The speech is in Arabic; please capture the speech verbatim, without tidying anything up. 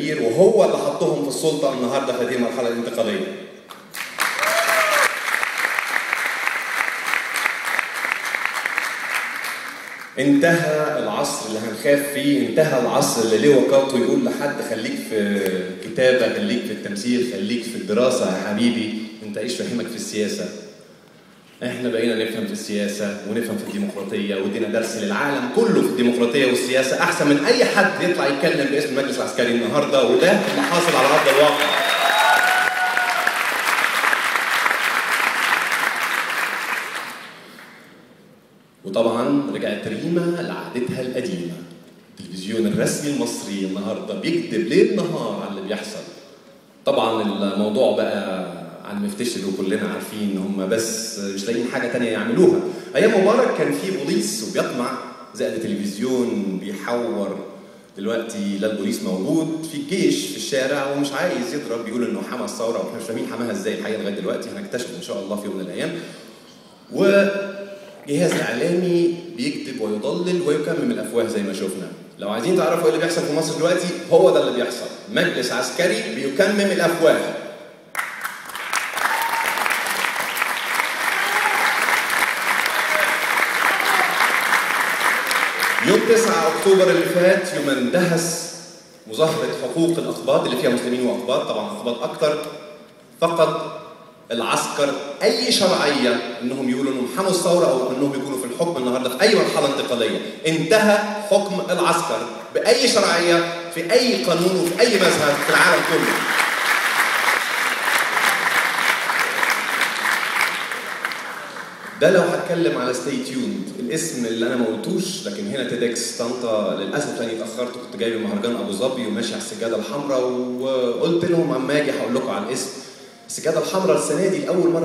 كبير، وهو اللي حطهم في السلطة النهارده في هذه المرحلة الانتقالية. انتهى العصر اللي هنخاف فيه، انتهى العصر اللي ليه وقاته يقول لحد خليك في كتابة، خليك في التمثيل، خليك في الدراسة يا حبيبي، انت ايش فاهمك في السياسة؟ احنا بقينا نفهم في السياسة ونفهم في الديمقراطية، ودينا درس للعالم كله في الديمقراطية والسياسة أحسن من أي حد يطلع يتكلم باسم المجلس العسكري النهارده، وده اللي حاصل على أرض الواقع. وطبعا رجعت ريما لعادتها القديمة. التلفزيون الرسمي المصري النهارده بيكذب ليل نهار على اللي بيحصل. طبعا الموضوع بقى عن مفتشل وكلنا عارفين ان هم بس مش لاقيين حاجه ثانيه يعملوها. ايام مبارك كان في بوليس وبيطمع، زائد التلفزيون بيحور. دلوقتي لا البوليس موجود، في الجيش في الشارع ومش عايز يضرب، بيقول انه حمى الثوره، واحنا مش فاهمين حماها ازاي الحقيقه لغايه دلوقتي، هنكتشف ان شاء الله في يوم من الايام. وجهاز اعلامي بيكذب ويضلل ويكمم الافواه زي ما شفنا. لو عايزين تعرفوا ايه اللي بيحصل في مصر دلوقتي، هو ده اللي بيحصل، مجلس عسكري بيكمم الافواه. يوم تسعة أكتوبر اللي فات، يوم اندهس مظاهرة حقوق الأقباط اللي فيها مسلمين وأقباط، طبعا أقباط أكتر، فقد العسكر أي شرعية إنهم يقولوا إنهم حموا الثورة أو إنهم يكونوا في الحكم النهارده في أي مرحلة انتقالية. انتهى حكم العسكر بأي شرعية في أي قانون وفي أي مذهب في العالم كله. ده لو هتكلم على ستي تيوند، الاسم اللي انا ما قلتوش، لكن هنا تيدكس طنطا للاسف لاني اتاخرت، كنت جاي من مهرجان ابو ظبي وماشي على السجاده الحمراء، وقلت لهم اما اجي هقول لكم على الاسم. السجاده الحمراء السنه دي لاول مره